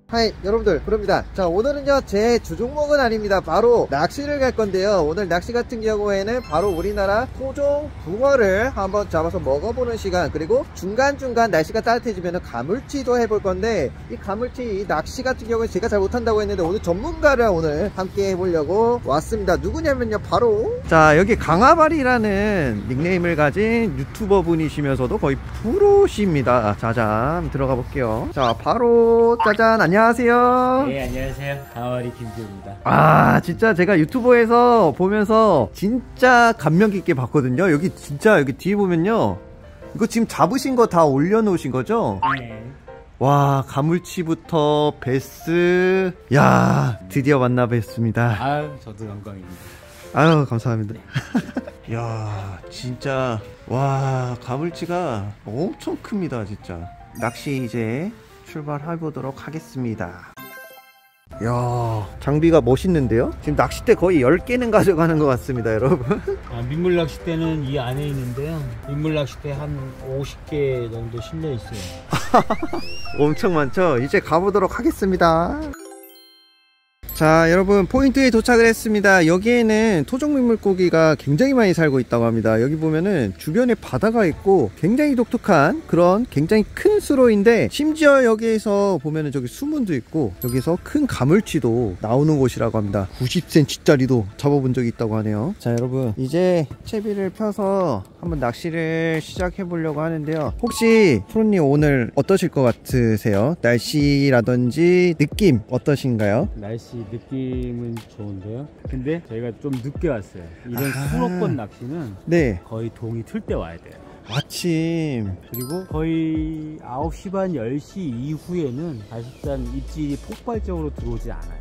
하이 여러분들, 부릅니다. 자, 오늘은요 제 주종목은 아닙니다. 바로 낚시를 갈 건데요. 오늘 낚시 같은 경우에는 바로 우리나라 토종 붕어를 한번 잡아서 먹어보는 시간, 그리고 중간중간 날씨가 따뜻해지면 가물치도 해볼 건데, 이 가물치 이 낚시 같은 경우에 제가 잘 못한다고 했는데 오늘 전문가를 오늘 함께 해보려고 왔습니다. 누구냐면요, 바로 자, 여기 강아발이라는 닉네임을 가진 유튜버 분이시면서도 거의 프로십니다. 자잠 들어가 볼게요. 자, 바로 짜잔, 안녕하세요. 네, 안녕하세요. 강아발이 김지호입니다. 아, 진짜 제가 유튜버에서 보면서 진짜 감명 깊게 봤거든요. 여기 진짜 여기 뒤에 보면요, 이거 지금 잡으신 거 다 올려놓으신 거죠? 네. 와, 가물치부터 베스, 야, 드디어 만나 뵙습니다. 아유, 저도 영광입니다. 아유, 감사합니다. 야, 진짜 와, 가물치가 엄청 큽니다. 진짜 낚시 이제 출발해보도록 하겠습니다. 야, 장비가 멋있는데요? 지금 낚싯대 거의 10개는 가져가는 것 같습니다, 여러분. 민물 낚싯대는 이 안에 있는데요. 민물 낚싯대 한 50개 정도 실려 있어요. 엄청 많죠? 이제 가보도록 하겠습니다. 자, 여러분, 포인트에 도착을 했습니다. 여기에는 토종민물고기가 굉장히 많이 살고 있다고 합니다. 여기 보면은 주변에 바다가 있고 굉장히 독특한 그런 굉장히 큰 수로인데, 심지어 여기에서 보면은 저기 수문도 있고 여기서 큰 가물치도 나오는 곳이라고 합니다. 90cm 짜리도 잡아본 적이 있다고 하네요. 자, 여러분, 이제 채비를 펴서 한번 낚시를 시작해 보려고 하는데요. 혹시 프로님 오늘 어떠실 것 같으세요? 날씨라든지 느낌 어떠신가요? 날씨 느낌은 좋은데요. 근데 저희가 좀 늦게 왔어요. 이런 수록권 낚시는 네, 거의 동이 틀 때 와야 돼요. 아침. 그리고 거의 9시 반 10시 이후에는 사실상 입질이 폭발적으로 들어오지 않아요.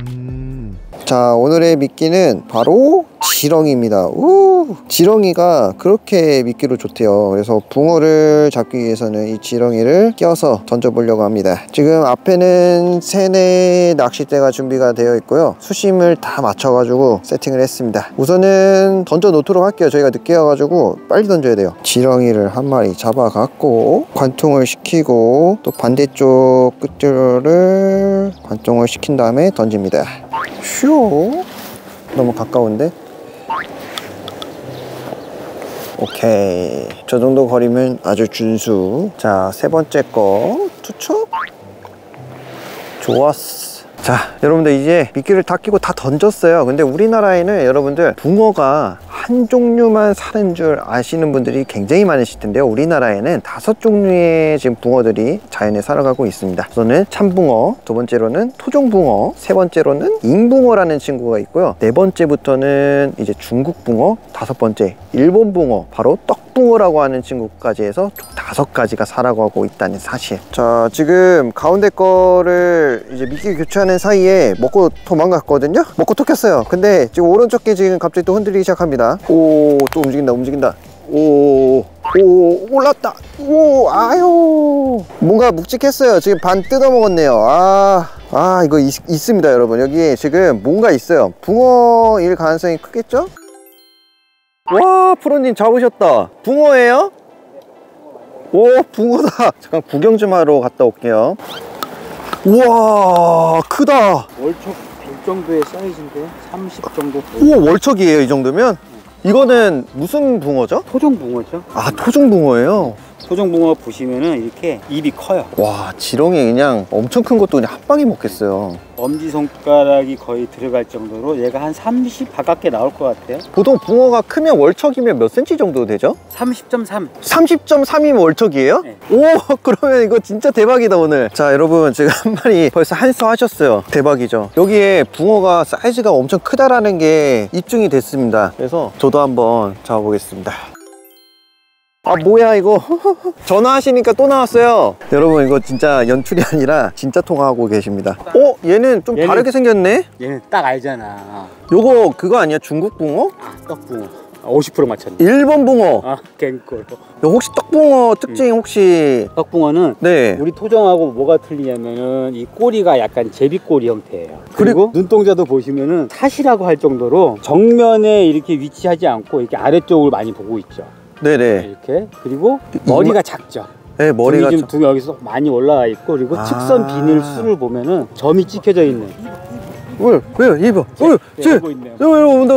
자, 오늘의 미끼는 바로 지렁이입니다. 지렁이가 그렇게 미끼로 좋대요. 그래서 붕어를 잡기 위해서는 이 지렁이를 껴서 던져보려고 합니다. 지금 앞에는 3-4 낚싯대가 준비가 되어 있고요. 수심을 다 맞춰가지고 세팅을 했습니다. 우선은 던져 놓도록 할게요. 저희가 늦게 와가지고 빨리 던져야 돼요. 지렁이를 한 마리 잡아갖고 관통을 시키고, 또 반대쪽 끝줄을 관통을 시킨 다음에 던집니다. 휴, 너무 가까운데? 오케이, 저 정도 거리면 아주 준수. 자, 3번째 거 투척. 좋았어. 자, 여러분들, 이제 미끼를 다 끼고 다 던졌어요. 근데 우리나라에는 여러분들 붕어가 한 종류만 사는 줄 아시는 분들이 굉장히 많으실 텐데요. 우리나라에는 5종류의 지금 붕어들이 자연에 살아가고 있습니다. 우선은 참붕어, 2번째로는 토종붕어, 3번째로는 잉붕어라는 친구가 있고요. 4번째부터는 이제 중국붕어, 5번째 일본붕어, 바로 떡붕어라고 하는 친구까지 해서 총 5가지가 살아가고 있다는 사실. 자, 지금 가운데 거를 이제 미끼 교체하는 사이에 먹고 도망갔거든요. 먹고 톡했어요. 근데 지금 오른쪽 게 지금 갑자기 또 흔들리기 시작합니다. 오, 또 움직인다. 오, 올랐다. 오, 아유, 뭔가 묵직했어요. 지금 반 뜯어 먹었네요. 이거 있습니다, 여러분. 여기에 지금 뭔가 있어요. 붕어일 가능성이 크겠죠? 와, 프로님 잡으셨다. 붕어예요? 오, 붕어다. 잠깐 구경 좀 하러 갔다 올게요. 우와, 크다. 월척 될 정도의 사이즈인데 30 정도. 오, 월척이에요, 이 정도면? 이거는 무슨 붕어죠? 토종붕어죠. 아, 토종붕어예요? 토종붕어 보시면은 이렇게 입이 커요. 와, 지렁이 그냥 엄청 큰 것도 그냥 한 방에 먹겠어요. 엄지손가락이 거의 들어갈 정도로 얘가 한 30 가깝게 나올 것 같아요. 보통 붕어가 크면 월척이면 몇 cm 정도 되죠? 30.3. 30.3이면 월척이에요? 네. 오, 그러면 이거 진짜 대박이다 오늘. 자, 여러분, 지금 한 마리 벌써 한수 하셨어요. 대박이죠. 여기에 붕어가 사이즈가 엄청 크다라는 게 입증이 됐습니다. 그래서 저도 한번 잡아보겠습니다. 아, 뭐야 이거. 전화하시니까 또 나왔어요. 여러분, 이거 진짜 연출이 아니라 진짜 통화하고 계십니다. 얘는 좀 다르게 생겼네? 얘는 딱 알잖아. 요거 그거 아니야? 중국 붕어? 떡붕어. 50% 맞췄네. 일본 붕어. 갱콜. 혹시 떡붕어 특징 혹시? 떡붕어는 네, 우리 토종하고 뭐가 틀리냐면은 이 꼬리가 약간 제비꼬리 형태예요. 그리고 눈동자도 보시면은 사시라고 할 정도로 정면에 이렇게 위치하지 않고 이렇게 아래쪽을 많이 보고 있죠. 네네. 이렇게. 그리고 머리가 작죠. 네, 머리가 지금 두 여기서 많이 올라와 있고, 그리고 측선 비늘 수를 보면은 점이 찍혀져 있는. 왜요? 이봐. 보고 있네요. 온다.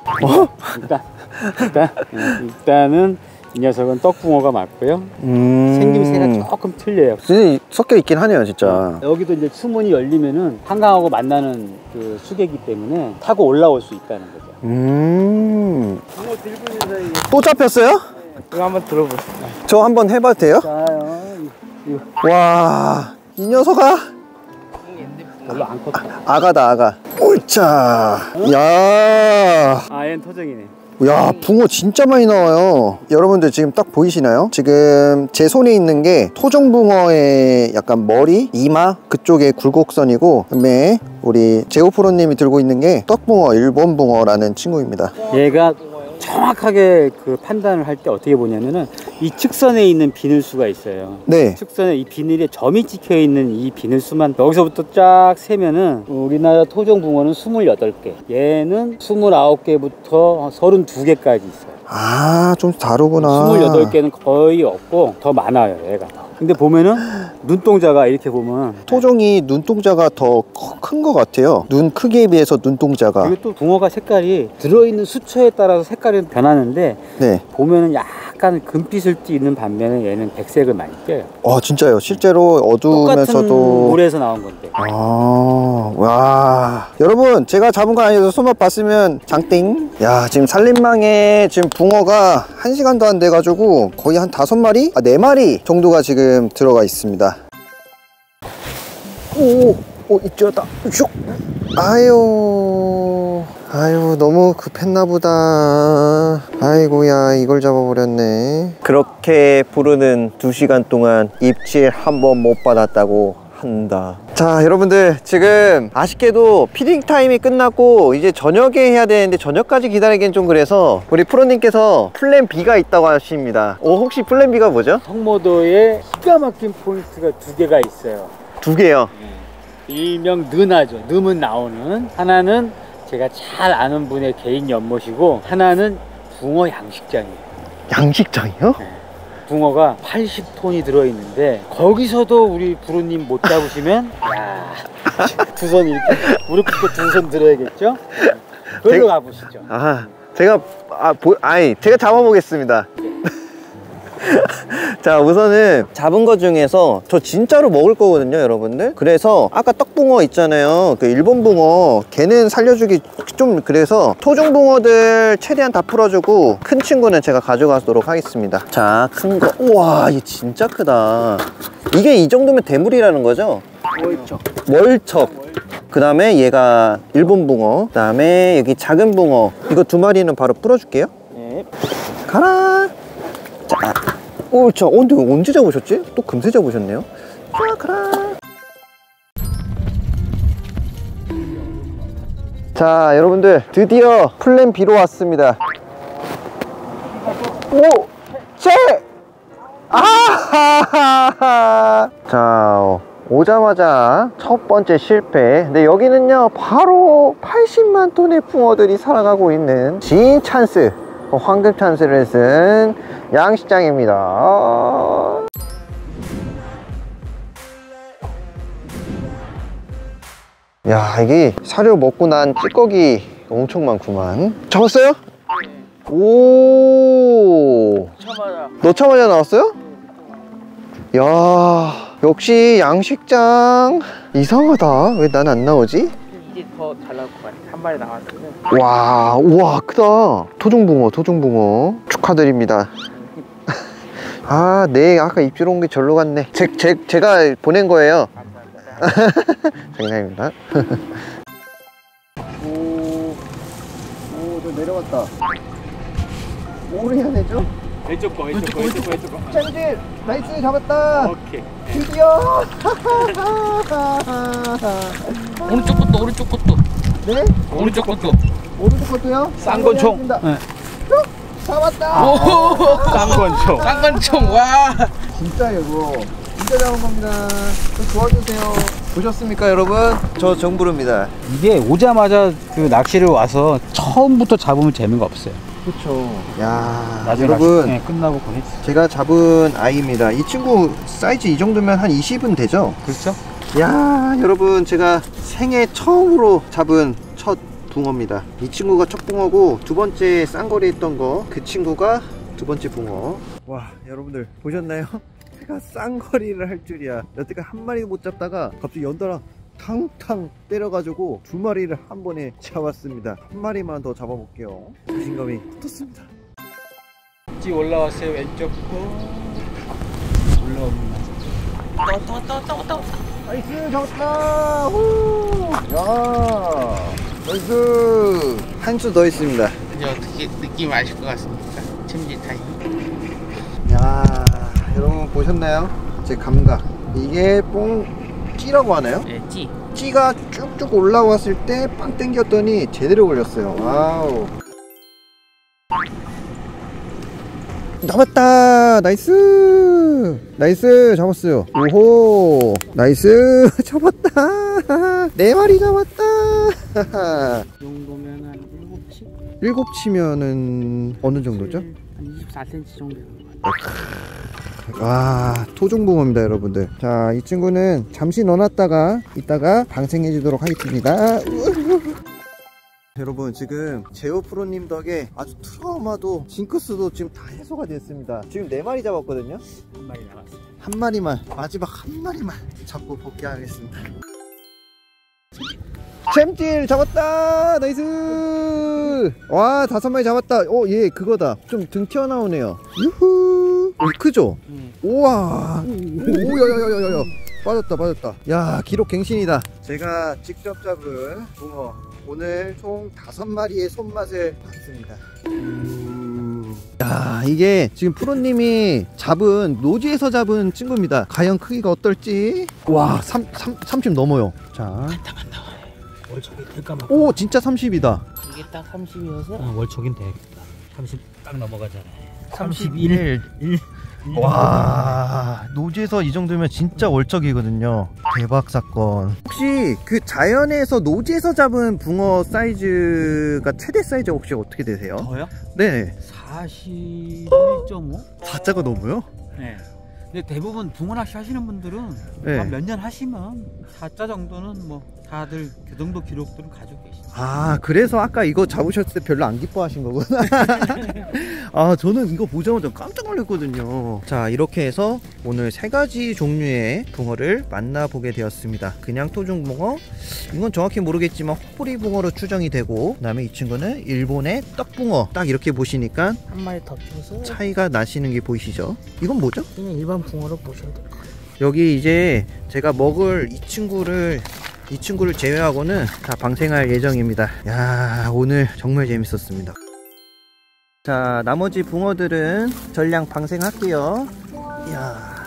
일단은 이 녀석은 떡붕어가 맞고요. 생김새가 조금 틀려요. 진짜 섞여 있긴 하네요, 진짜. 여기도 이제 수문이 열리면은 한강하고 만나는 그 수계이기 때문에 타고 올라올 수 있다는 거죠. 붕어 들고 있는 사이에 또 잡혔어요? 이거 한번 들어보세요. 저 한번 해봐도 돼요? 자요. 와, 이 녀석아. 별로 안 컸다. 아가다, 아가. 옳자. 야. 얘는 터정이네. 야, 붕어 진짜 많이 나와요. 여러분들 지금 딱 보이시나요? 지금 제 손에 있는 게 토종붕어의 약간 머리, 이마 그쪽에 굴곡선이고, 그다음에 우리 제오프로님이 들고 있는 게 떡붕어, 일본 붕어라는 친구입니다. 얘가 정확하게 그 판단을 할 때 어떻게 보냐면은 이 측선에 있는 비늘수가 있어요. 네. 측선에 이 비늘에 점이 찍혀 있는 이 비늘수만 여기서부터 쫙 세면은 우리나라 토종붕어는 28개, 얘는 29개부터 32개까지 있어요. 아, 좀 다르구나. 28개는 거의 없고 더 많아요, 얘가. 근데 보면은 눈동자가 이렇게 보면 토종이 눈동자가 더 큰 것 같아요. 눈 크기에 비해서 눈동자가. 그리고 또 붕어가 색깔이 들어있는 수초에 따라서 색깔이 변하는데, 네, 보면은 약간 금빛을 띠는 반면에 얘는 백색을 많이 띄어요. 진짜요? 실제로 어두우면서도 똑같은 물에서 나온 건데. 와, 여러분 제가 잡은 건 아니어서 손맛 봤으면 장땡. 야, 지금 살림망에 지금 붕어가 1시간도 안 돼가지고 거의 한 5마리? 4마리 정도가 지금 들어가 있습니다. 이쪽이다. 슉. 아유, 너무 급했나 보다. 아이고야, 이걸 잡아버렸네. 그렇게 부르는 2시간 동안 입질 한 번 못 받았다고 한다. 자, 여러분들 지금 아쉽게도 피딩 타임이 끝났고 이제 저녁에 해야 되는데 저녁까지 기다리기엔 좀 그래서 우리 프로님께서 플랜 B가 있다고 하십니다. 혹시 플랜 B가 뭐죠? 성모도에 기가 막힌 포인트가 2개가 있어요. 2개요? 일명 느나죠. 느문 나오는. 하나는 제가 잘 아는 분의 개인 연못이고, 하나는 붕어 양식장이에요. 양식장이요? 네. 붕어가 80톤이 들어있는데 거기서도 우리 부르님 못 잡으시면 야, 2손 이렇게 무릎 꿇고 2손 들어야겠죠? 그걸로 가보시죠. 제가 잡아보겠습니다. 자, 우선은 잡은 것 중에서 저 진짜로 먹을 거거든요, 여러분들. 그래서 아까 떡붕어 있잖아요, 그 일본 붕어, 걔는 살려주기 좀 그래서 토종 붕어들 최대한 다 풀어주고 큰 친구는 제가 가져가도록 하겠습니다. 자, 큰 거. 우와, 얘 진짜 크다. 이게 이 정도면 대물이라는 거죠? 월척. 그 다음에 얘가 일본 붕어. 그 다음에 여기 작은 붕어. 이거 2마리는 바로 풀어줄게요. 네. 가라. 자, 근데 언제 잡으셨지? 또 금세 잡으셨네요. 자, 가라. 자, 여러분들 드디어 플랜 B로 왔습니다. 자, 오자마자 첫 번째 실패. 근데 여기는요 바로 80만 톤의 붕어들이 살아가고 있는 진 찬스, 황금 찬스를 쓴 양식장입니다. 야, 이게 사료 먹고 난 찌꺼기 엄청 많구만. 잡았어요? 오, 넣자마자 나왔어요? 야, 역시 양식장 이상하다. 왜 난 안 나오지? 이제 더 잘 나올 것 같아. 한 마리 나왔으면. 와, 우와, 크다. 토종붕어 축하드립니다. 네, 아까 입질 온 게 절로 갔네. 제가 보낸 거예요. 장난입니다. 저 내려갔다. 오래 하네죠? 왼쪽 거. 짠질! 나이스, 잡았다! 오케이. 드디어! 오른쪽 것도. 네? 오른쪽 것도. 오른쪽 것도요? 쌍권총. 네. 잡았다! 쌍권총, 와! 진짜요, 이거. 진짜 잡은 겁니다. 좀 도와주세요. 보셨습니까, 여러분? 저 정부르입니다. 이게 오자마자 그 낚시를 와서 처음부터 잡으면 재미가 없어요. 그쵸. 야, 나중에 여러분 네, 끝나고 보내주세요. 제가 잡은 아이입니다. 이 친구 사이즈 이 정도면 한 20은 되죠? 그렇죠? 야, 여러분 제가 생애 처음으로 잡은 첫 붕어입니다. 이 친구가 첫 붕어고 두 번째 쌍거리 했던 거 그 친구가 두 번째 붕어. 와, 여러분들 보셨나요? 제가 쌍거리를 할 줄이야. 여태까지 한 마리도 못 잡다가 갑자기 연달아 탕탕 때려가지고 두 마리를 한 번에 잡았습니다. 한 마리만 더 잡아볼게요. 자신감이 붙었습니다. 찌 올라왔어요. 왼쪽 올라오면 나이스, 잡았다. 후. 야, 나이스. 한 수 더 있습니다. 이제 어떻게 느낌 아실 것 같습니까? 챔질타임. 야, 여러분 보셨나요? 제 감각. 이게 찌라고 하나요? 네, 찌. 찌가 쭉쭉 올라왔을 때 빵 당겼더니 제대로 걸렸어요. 와우. 잡았다. 나이스. 나이스, 잡았어요. 오호, 나이스. 잡았다. 네 마리 잡았다. 이 정도면 한 7치? 7치면은 어느 정도죠? 한 24cm 정도 되는 것 같아요. 와, 토종붕어입니다, 여러분들. 자, 이 친구는 잠시 넣어놨다가 이따가 방생해 주도록 하겠습니다. 여러분, 지금 제오 프로님 덕에 아주 트라우마도 징크스도 지금 다 해소가 됐습니다. 지금 4마리 잡았거든요. 한 마리 남았어요. 한 마리만, 마지막 한 마리만 잡고 복귀하겠습니다. 챔질 잡았다. 나이스. 와, 5마리 잡았다. 얘 그거다. 좀 등 튀어나오네요. 유후. 크죠? 우와. 오야야야야야. 빠졌다. 야, 기록 갱신이다. 제가 직접 잡은 붕어 오늘 총 5마리의 손맛을 봤습니다. 야, 이게 지금 프로님이 잡은 노지에서 잡은 친구입니다. 과연 크기가 어떨지. 와, 30 넘어요. 자, 간다. 월척이 될까 봐. 오, 진짜 30이다. 이게 딱 30이어서? 월척인 되겠다. 30 딱 넘어가잖아요. 31. 와, 노지에서 이 정도면 진짜 월척이거든요. 대박 사건. 혹시 그 자연에서 노지에서 잡은 붕어 사이즈가 최대 사이즈 혹시 어떻게 되세요? 저요? 네. 41.5? 4자가 넘어요? 네. 근데 대부분 붕어 낚시 하시는 분들은 네. 몇 년 하시면 4자 정도는 뭐 다들 그 정도 기록들은 가지고 계시죠. 아, 그래서 아까 이거 잡으셨을 때 별로 안 기뻐하신 거구나. 아, 저는 이거 보자마자 깜짝 놀랐거든요. 자, 이렇게 해서 오늘 3가지 종류의 붕어를 만나보게 되었습니다. 그냥 토종붕어, 이건 정확히 모르겠지만 호프리 붕어로 추정이 되고, 그 다음에 이 친구는 일본의 떡붕어. 딱 이렇게 보시니까 한 마리 더 키워서 차이가 나시는 게 보이시죠? 이건 뭐죠? 그냥 일반 붕어로 보셔도 될 것 같아요. 여기 이제 제가 먹을 이 친구를 제외하고는 다 방생할 예정입니다. 야, 오늘 정말 재밌었습니다. 자, 나머지 붕어들은 전량 방생할게요. 이야.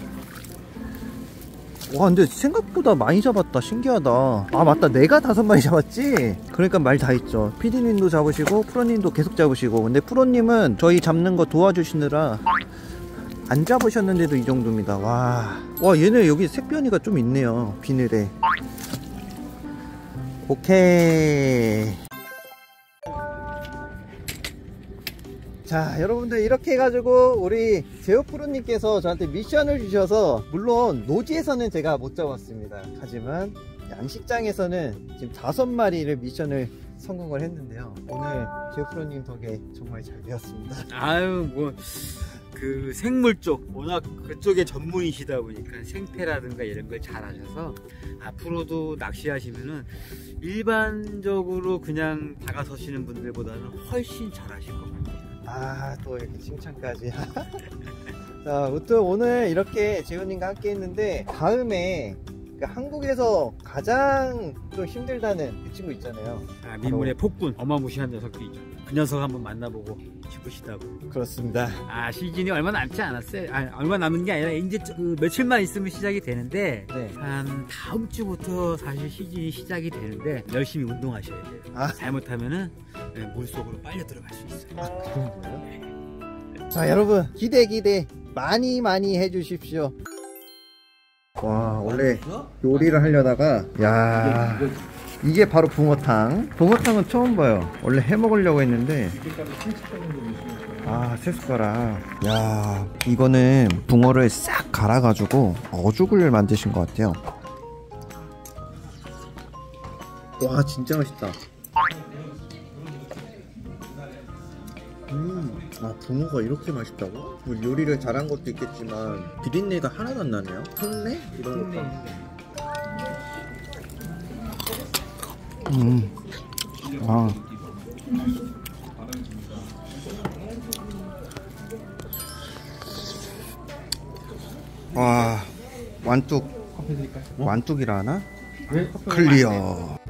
와, 근데 생각보다 많이 잡았다. 신기하다. 아, 맞다, 내가 5마리 잡았지? 그러니까 말 다 했죠. PD님도 잡으시고 프로님도 계속 잡으시고. 근데 프로님은 저희 잡는 거 도와주시느라 안 잡으셨는데도 이 정도입니다. 와, 얘네 여기 색변이가 좀 있네요. 비늘에. 오케이. 자, 여러분들 이렇게 해가지고 우리 제오프로님께서 저한테 미션을 주셔서, 물론 노지에서는 제가 못 잡았습니다. 하지만 양식장에서는 지금 5마리를 미션을 성공을 했는데요. 오늘 제오프로님 덕에 정말 잘 배웠습니다. 아유, 뭐 그 생물 쪽 워낙 그쪽에 전문이시다 보니까 생태라든가 이런 걸 잘 아셔서 앞으로도 낚시하시면은 일반적으로 그냥 다가서시는 분들보다는 훨씬 잘 하실 것 같아요. 아, 또 이렇게 칭찬까지. 자, 아무튼 오늘 이렇게 재훈님과 함께 했는데, 다음에 그 한국에서 가장 좀 힘들다는 그 친구 있잖아요. 아, 민물의 폭군, 어마무시한 녀석도 있죠. 그 녀석 한번 만나보고 싶으시다고. 그렇습니다. 아, 시즌이 얼마 남지 않았어요. 아, 얼마 남은 게 아니라 이제 그 며칠만 있으면 시작이 되는데, 네. 한 다음 주부터 사실 시즌이 시작이 되는데 열심히 운동하셔야 돼요. 아. 잘못하면은 물속으로 빨려 들어갈 수 있어요. 아, 그런 거예요? 자, 여러분 기대 많이 해주십시오. 와, 원래 요리를 하려다가, 야, 이게 바로 붕어탕. 붕어탕은 처음 봐요. 원래 해 먹으려고 했는데. 아, 세 숟가락. 야, 이거는 붕어를 싹 갈아가지고 어죽을 만드신 것 같아요. 와, 진짜 맛있다. 아, 붕어가 이렇게 맛있다고? 뭐 요리를 잘한 것도 있겠지만 비린내가 하나도 안 나네요. 흙내? 이런 거. 아. 와, 완뚝. 완뚝이라 하나? 클리어.